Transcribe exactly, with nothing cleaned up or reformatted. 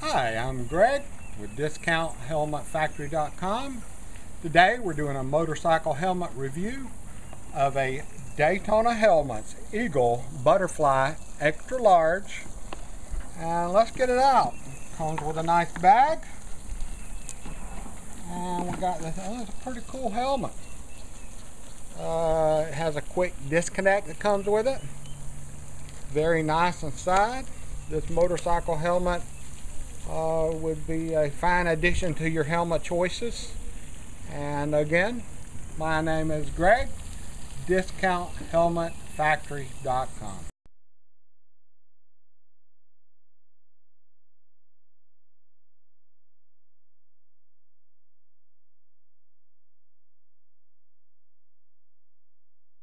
Hi, I'm Greg with discount helmet factory dot com. Today we're doing a motorcycle helmet review of a Daytona Helmets Eagle Butterfly Extra Large. And let's get it out. Comes with a nice bag. And we got this, oh, it's a pretty cool helmet. Uh, it has a quick disconnect that comes with it. Very nice inside. This motorcycle helmet uh, would be a fine addition to your helmet choices. And again, my name is Greg, discount helmet factory dot com.